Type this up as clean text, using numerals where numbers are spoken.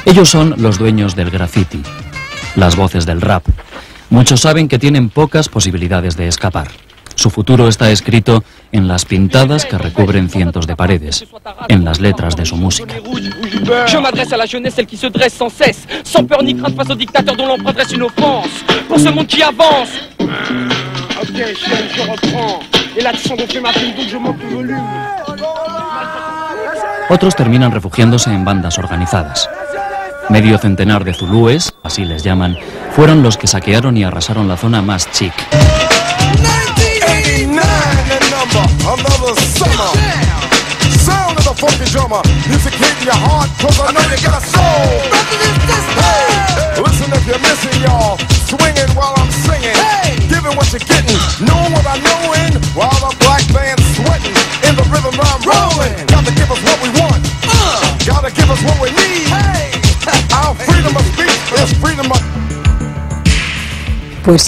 Ellos son los dueños del graffiti, las voces del rap. Muchos saben que tienen pocas posibilidades de escapar. Su futuro está escrito en las pintadas que recubren cientos de paredes, en las letras de su música. Je m'adresse à la jeunesse, celle qui se dresse sans cesse, sans peur ni crainte face au dictateur dont l'empereur dresse une offense. Pour ce monde qui avance. Ok, je reprends. Et l'action de fait ma plume, donc je monte le volume. Otros terminan refugiándose en bandas organizadas. Medio centenar de zulúes, así les llaman, fueron los que saquearon y arrasaron la zona más chic.